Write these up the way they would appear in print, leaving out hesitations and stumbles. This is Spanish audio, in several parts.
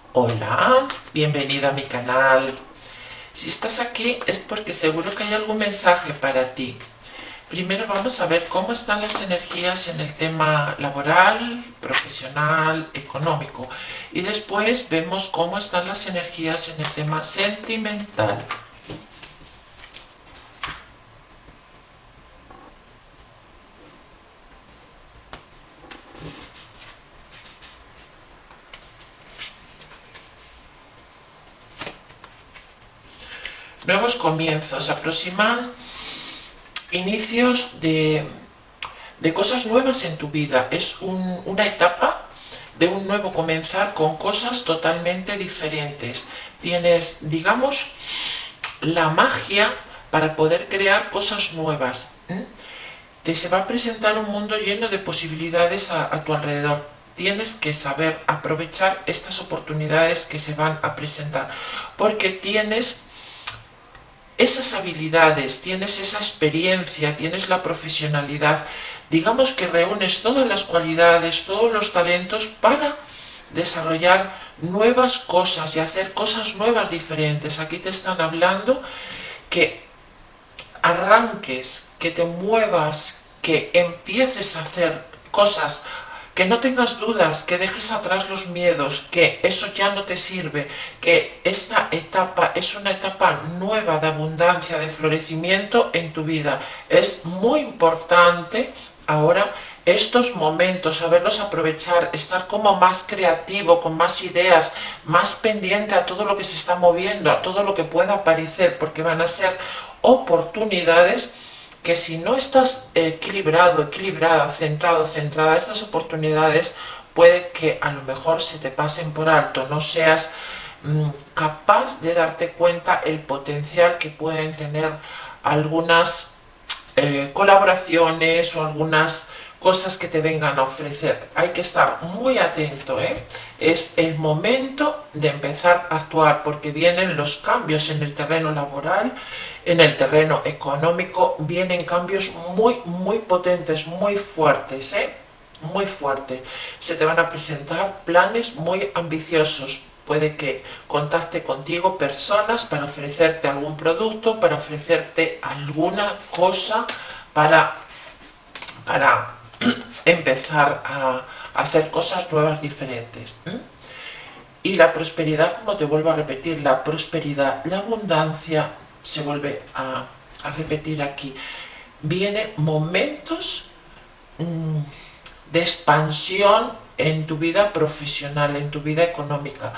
Hola, bienvenida a mi canal. Si estás aquí es porque seguro que hay algún mensaje para ti. Primero vamos a ver cómo están las energías en el tema laboral, profesional, económico. Y después vemos cómo están las energías en el tema sentimental. Nuevos comienzos aproximan inicios de cosas nuevas en tu vida. Es una etapa de un nuevo comenzar con cosas totalmente diferentes. Tienes, digamos, la magia para poder crear cosas nuevas. Te se va a presentar un mundo lleno de posibilidades a tu alrededor. Tienes que saber aprovechar estas oportunidades que se van a presentar, porque tienes esas habilidades, tienes esa experiencia, tienes la profesionalidad. Digamos que reúnes todas las cualidades, todos los talentos para desarrollar nuevas cosas y hacer cosas nuevas diferentes. Aquí te están hablando que arranques, que te muevas, que empieces a hacer cosas, que no tengas dudas, que dejes atrás los miedos, que eso ya no te sirve, que esta etapa es una etapa nueva de abundancia, de florecimiento en tu vida. Es muy importante ahora estos momentos, saberlos aprovechar, estar como más creativo, con más ideas, más pendiente a todo lo que se está moviendo, a todo lo que pueda aparecer, porque van a ser oportunidades que si no estás equilibrado, equilibrada, centrado, centrada, estas oportunidades puede que a lo mejor se te pasen por alto, no seas capaz de darte cuenta el potencial que pueden tener algunas colaboraciones o algunas cosas que te vengan a ofrecer. Hay que estar muy atento, ¿eh? Es el momento de empezar a actuar porque vienen los cambios en el terreno laboral, en el terreno económico, vienen cambios muy potentes, muy fuertes, ¿eh? Muy fuerte. Se te van a presentar planes muy ambiciosos. Puede que contacte contigo personas para ofrecerte algún producto, para ofrecerte alguna cosa, para empezar a hacer cosas nuevas, diferentes. Y la prosperidad, como te vuelvo a repetir, la prosperidad, la abundancia, se vuelve a repetir aquí. Vienen momentos de expansión en tu vida profesional, en tu vida económica.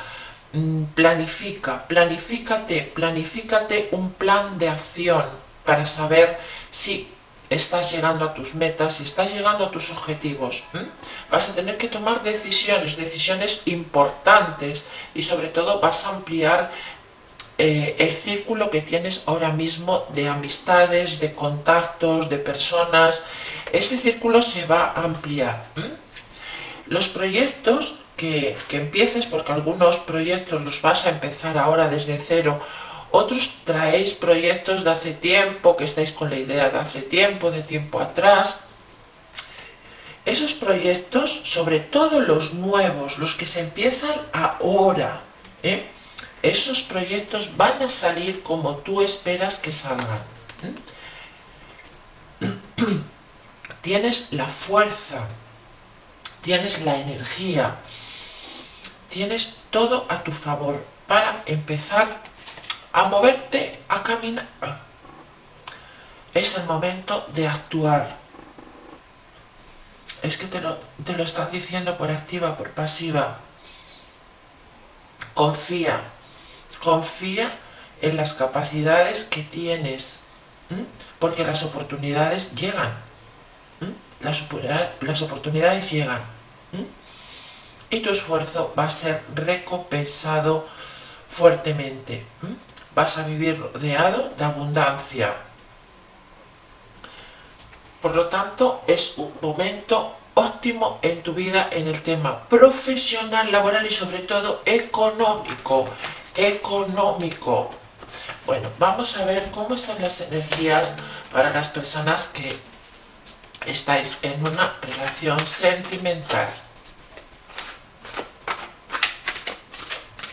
Planifícate un plan de acción para saber si estás llegando a tus metas, si estás llegando a tus objetivos. Vas a tener que tomar decisiones importantes y sobre todo vas a ampliar el círculo que tienes ahora mismo de amistades, de contactos, de personas. Ese círculo se va a ampliar. Los proyectos que empieces, porque algunos proyectos los vas a empezar ahora desde cero, otros traéis proyectos de hace tiempo, que estáis con la idea de hace tiempo, de tiempo atrás. Esos proyectos, sobre todo los nuevos, los que se empiezan ahora, esos proyectos van a salir como tú esperas que salgan. Tienes la fuerza, tienes la energía, tienes todo a tu favor para empezar a moverte, a caminar. Es el momento de actuar. Es que te lo están diciendo por activa, por pasiva. Confía, confía en las capacidades que tienes, porque las oportunidades llegan. Las oportunidades llegan. Y tu esfuerzo va a ser recompensado fuertemente. Vas a vivir rodeado de abundancia. Por lo tanto, es un momento óptimo en tu vida en el tema profesional, laboral y sobre todo económico. Económico. Bueno, vamos a ver cómo están las energías para las personas que estáis en una relación sentimental.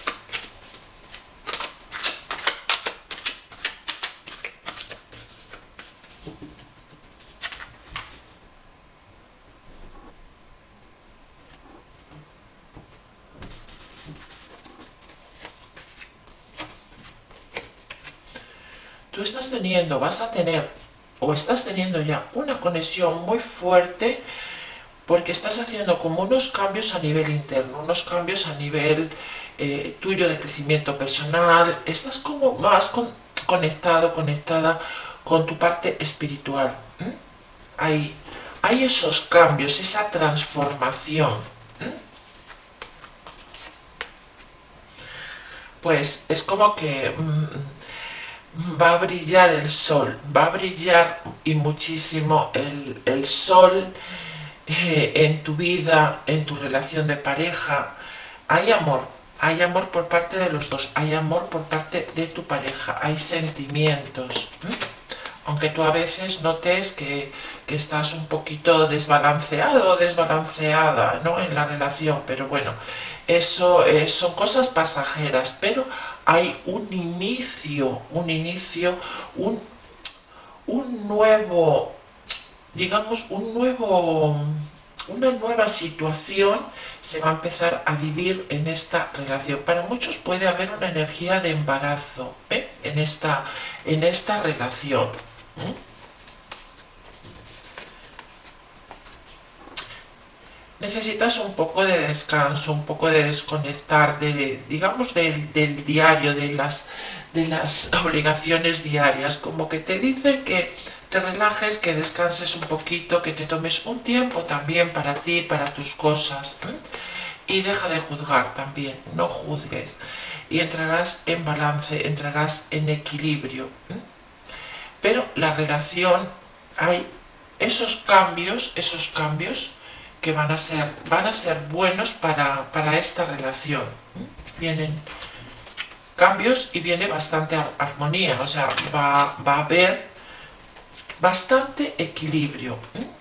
tú estás teniendo, vas a tener o estás teniendo ya una conexión muy fuerte porque estás haciendo como unos cambios a nivel interno, unos cambios a nivel tuyo de crecimiento personal, estás como más conectado, conectada con tu parte espiritual. Hay esos cambios, esa transformación. Pues es como que va a brillar el sol, va a brillar y muchísimo el sol en tu vida, en tu relación de pareja. Hay amor por parte de los dos, hay amor por parte de tu pareja, hay sentimientos. Aunque tú a veces notes que estás un poquito desbalanceado o desbalanceada, ¿no?, en la relación, pero bueno, eso son cosas pasajeras, pero hay un inicio, un nuevo, digamos, una nueva situación se va a empezar a vivir en esta relación. Para muchos puede haber una energía de embarazo en esta relación. Necesitas un poco de descanso, un poco de desconectar digamos, del diario, de las obligaciones diarias, como que te dicen que te relajes, que descanses un poquito, que te tomes un tiempo también para ti, para tus cosas, y deja de juzgar también, no juzgues, y entrarás en balance, entrarás en equilibrio. Pero la relación, hay esos cambios que van a ser buenos para esta relación. Vienen cambios y viene bastante armonía, o sea, va a haber bastante equilibrio.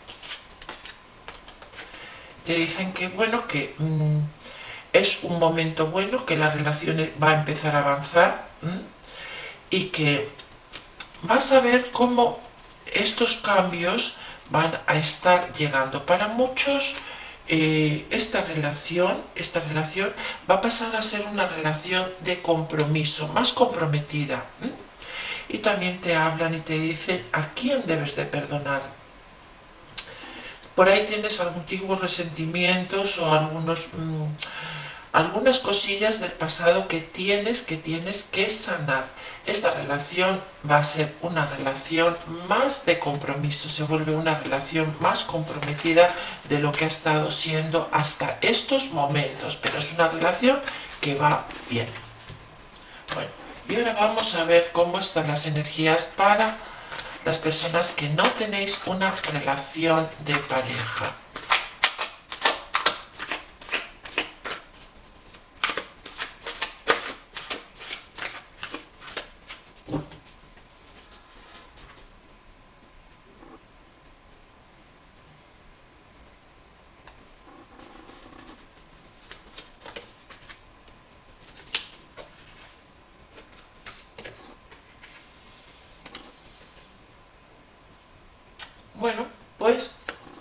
Te dicen que bueno, que es un momento bueno, que la relación va a empezar a avanzar y que vas a ver cómo estos cambios van a estar llegando. Para muchos esta relación va a pasar a ser una relación de compromiso, más comprometida. Y también te hablan y te dicen a quién debes de perdonar. Por ahí tienes antiguos resentimientos o algunas cosillas del pasado que tienes que sanar. Esta relación va a ser una relación más de compromiso, se vuelve una relación más comprometida de lo que ha estado siendo hasta estos momentos, pero es una relación que va bien. Bueno, y ahora vamos a ver cómo están las energías para las personas que no tenéis una relación de pareja. Bueno, pues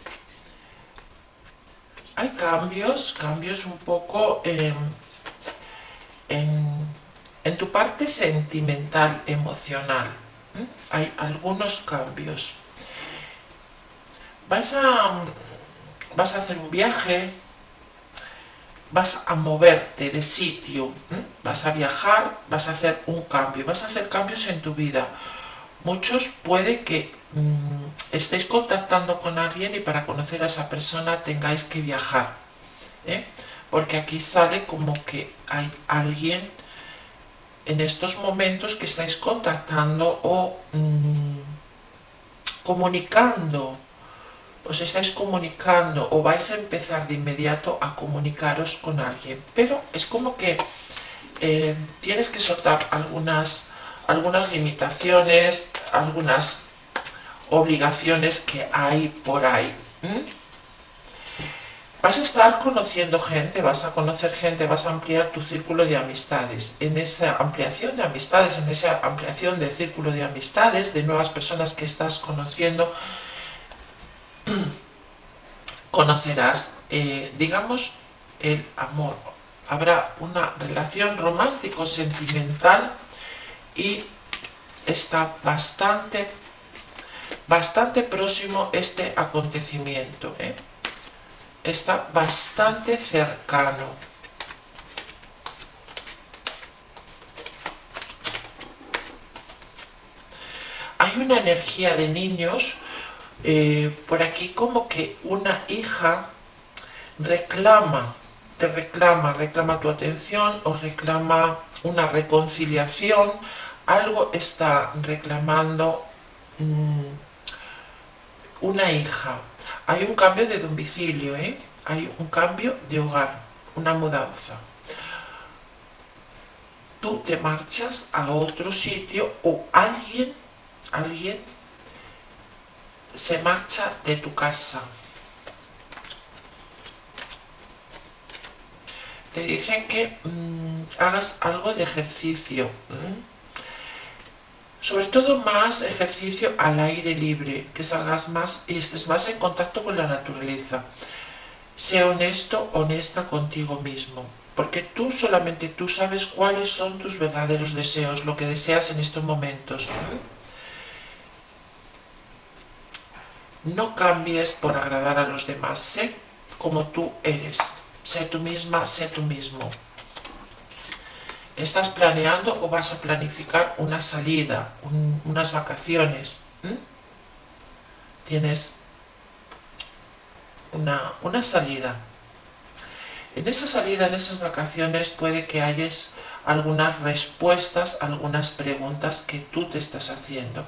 hay cambios un poco en tu parte sentimental, emocional. Hay algunos cambios. Vas a hacer un viaje, vas a moverte de sitio, vas a viajar, vas a hacer un cambio, vas a hacer cambios en tu vida. Muchos puede que estéis contactando con alguien y para conocer a esa persona tengáis que viajar, porque aquí sale como que hay alguien en estos momentos que estáis contactando o comunicando, os estáis comunicando o vais a empezar de inmediato a comunicaros con alguien, pero es como que tienes que soltar algunas limitaciones, algunas obligaciones que hay por ahí. Vas a estar conociendo gente, vas a conocer gente, vas a ampliar tu círculo de amistades. En esa ampliación de amistades, en esa ampliación de círculo de amistades, de nuevas personas que estás conociendo, conocerás, digamos, el amor. Habrá una relación romántico-sentimental y está bastante próximo este acontecimiento, ¿eh? Está bastante cercano. Hay una energía de niños por aquí, como que una hija reclama tu atención o reclama una reconciliación. Algo está reclamando una hija. Hay un cambio de domicilio, ¿eh? Hay un cambio de hogar, una mudanza. Tú te marchas a otro sitio o alguien se marcha de tu casa. Te dicen que hagas algo de ejercicio. Sobre todo más ejercicio al aire libre, que salgas más y estés más en contacto con la naturaleza. Sé honesto, honesta contigo mismo, porque solamente tú sabes cuáles son tus verdaderos deseos, lo que deseas en estos momentos. No cambies por agradar a los demás, sé como tú eres, sé tú misma, sé tú mismo. ¿Estás planeando o vas a planificar una salida, unas vacaciones? Tienes una salida. En esa salida, en esas vacaciones, puede que hayas algunas respuestas, algunas preguntas que tú te estás haciendo.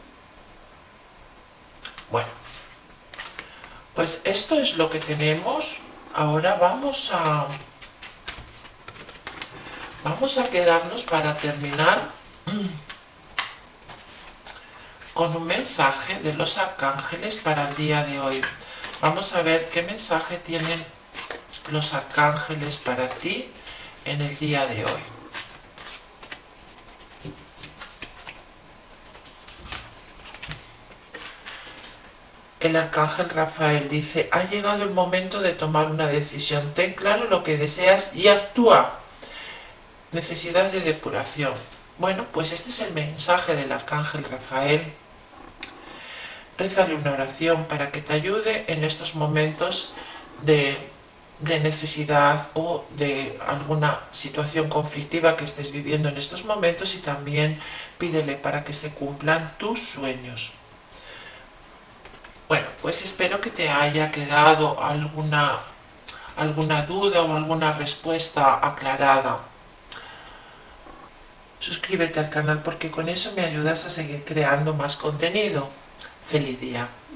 Bueno, pues esto es lo que tenemos. Ahora vamos a quedarnos para terminar con un mensaje de los arcángeles para el día de hoy. Vamos a ver qué mensaje tienen los arcángeles para ti en el día de hoy. El arcángel Rafael dice: ha llegado el momento de tomar una decisión. Ten claro lo que deseas y actúa. Necesidad de depuración. Bueno, pues este es el mensaje del arcángel Rafael. Rézale una oración para que te ayude en estos momentos de necesidad o de alguna situación conflictiva que estés viviendo en estos momentos, y también pídele para que se cumplan tus sueños. Bueno, pues espero que te haya quedado alguna duda o alguna respuesta aclarada. Suscríbete al canal porque con eso me ayudas a seguir creando más contenido. ¡Feliz día!